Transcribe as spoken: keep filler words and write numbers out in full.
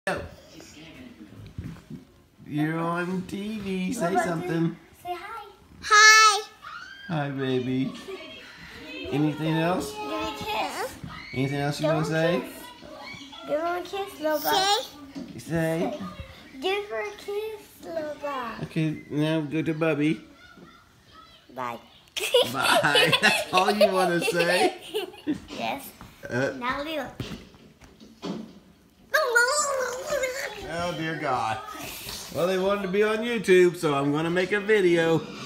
Go. You're on T V. Say something. Say hi. Hi. Hi, baby. Anything else? Give me a kiss. Anything else you want to say? Give her a kiss, little guy. Say. Say. Give her a kiss, little guy. Okay, now go to Bubby. Bye. Bye. That's all you want to say? Yes. Uh, Now leave. oh, dear God. Well, they wanted to be on YouTube, so I'm going to make a video.